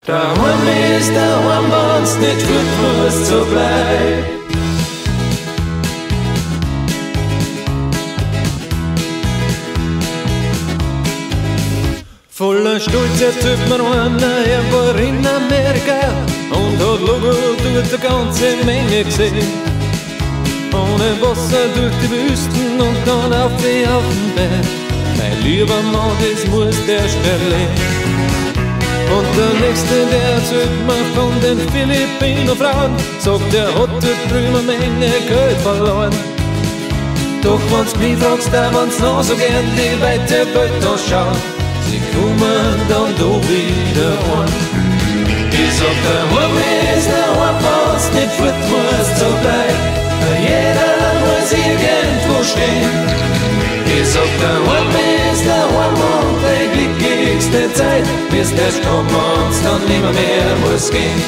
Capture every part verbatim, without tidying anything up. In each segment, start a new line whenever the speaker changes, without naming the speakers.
Dahoam ist dahoam, wenn's nicht wird, musst so bleib. Voller Stolz erzählt mir einer, er war in Amerika und hat Logo durch die ganze Menge gesehen. Ohne Wasser durch die Wüsten und dann auf die auf den Berg. Mein lieber Mann, das muss der Stelle. Und der Nächste, der erzählt mir von den Philippiner Frauen, sagt, er hat dort drüben eine Menge Geld verloren. Doch wenn's mich fragst, da wenn's noch so gern die weite Welt anschauen, sie kommen dann da wieder an. Ich sag, daheim ist daheim, wenn's nicht fort musst, so bleib. Jeder muss irgendwo stehen. Ich sag, daheim ist daheim und die glücklichste Zeit, bis der Strom uns dann nimmer mehr muss gehen.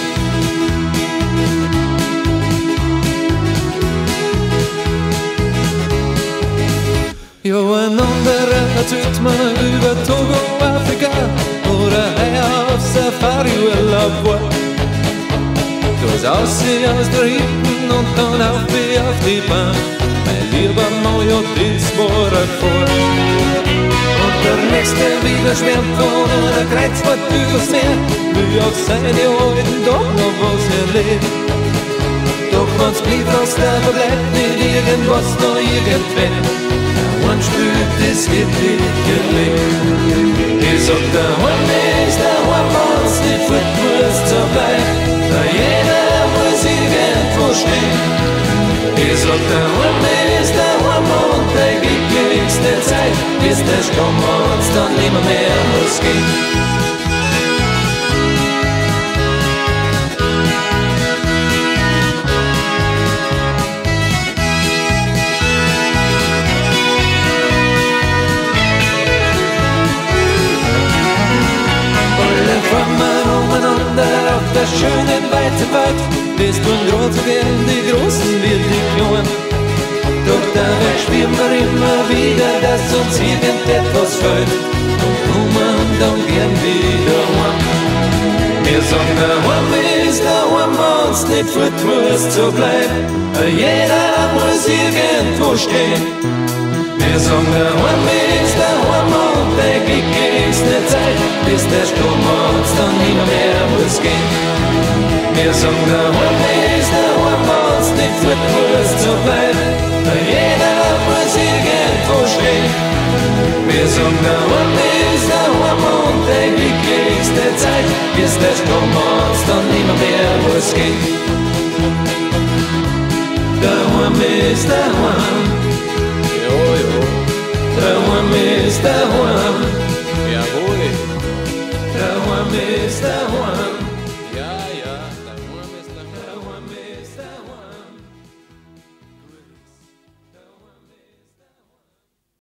Ja, ein anderer erzählt mir über Togo, Afrika oder heuer auf Safari-Urlaub war. Das Aussehen aus der Hütten und dann auf wie auf die Bahn. Mein lieber Mann, ja, das war ein Fahrt. Und der Nächste wieder schwärmt von einer Kreuzfahrt übers Meer, will auf seine alten Tag noch was erlebt. Doch wenn's mich fragst, da verbleibt nicht irgendwas, noch irgendwer. Man spürt das wirkliche Leben. Ich sag, daheim ist daheim, wenn's nicht fort musst, so bleib. Da jeder muss irgendwo stehen. Ich sag, daheim ist daheim und die glücklichste Zeit, bis der Strom uns dann nimmer mehr muss gehen. Umeinander auf der schönen weiten Welt, das tun grad so gern die Großen wie die Kleinen. Doch dabei spüren wir immer wieder, dass uns irgendetwas fehlt und kommen dann gern wieder heim. Wir sagen, daheim ist daheim, wenn's nicht fort musst, so bleib. Jeder muss irgendwo stehen. Wir sagen, daheim ist daheim und die glücklichste Zeit, bis der Strom uns dann nimmer mehr muss gehen. Wir sagen, daheim ist daheim, wenn's nicht fort musst, so bleib. Jeder muss irgendwo stehen. Wir sagen, daheim ist daheim und die glücklichste Zeit, bis der Strom uns dann nimmer mehr muss gehen. Daheim ist daheim, daheim ist daheim.